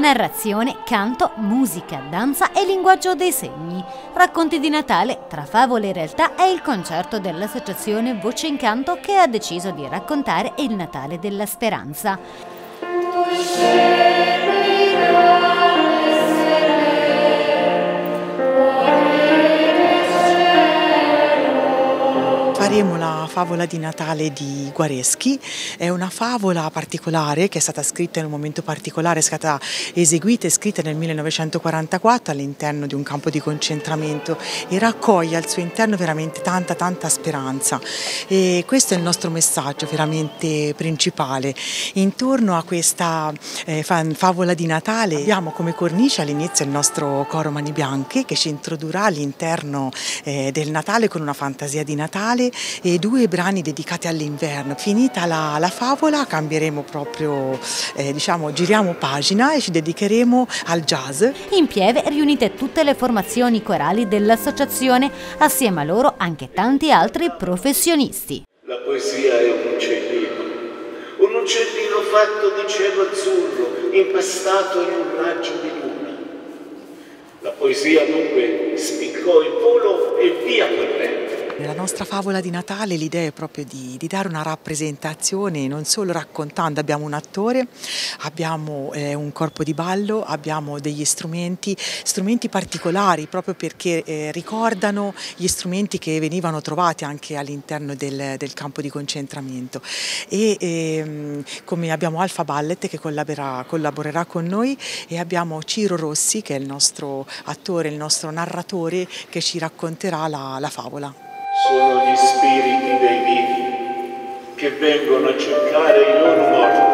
Narrazione, canto, musica, danza e linguaggio dei segni. Racconti di Natale tra favole e realtà è il concerto dell'associazione Voce in Canto che ha deciso di raccontare il Natale della speranza. Faremo la favola di Natale di Guareschi. È una favola particolare che è stata scritta in un momento particolare, è stata eseguita e scritta nel 1944 all'interno di un campo di concentramento e raccoglie al suo interno veramente tanta speranza, e questo è il nostro messaggio veramente principale. Intorno a questa favola di Natale abbiamo come cornice all'inizio il nostro coro Mani Bianche che ci introdurrà all'interno del Natale con una fantasia di Natale e due brani dedicati all'inverno. Finita la favola cambieremo proprio, giriamo pagina e ci dedicheremo al jazz. In Pieve riunite tutte le formazioni corali dell'associazione, assieme a loro anche tanti altri professionisti. La poesia è un uccellino fatto di cielo azzurro, impastato in un raggio di luna. La poesia dunque spiccò il volo e via correndo. Nella nostra favola di Natale l'idea è proprio di dare una rappresentazione, non solo raccontando. Abbiamo un attore, abbiamo un corpo di ballo, abbiamo degli strumenti particolari proprio perché ricordano gli strumenti che venivano trovati anche all'interno del campo di concentramento. Come abbiamo Alfa Ballet che collaborerà con noi, e abbiamo Ciro Rossi che è il nostro attore, il nostro narratore che ci racconterà la favola. Sono gli spiriti dei vivi che vengono a cercare i loro morti.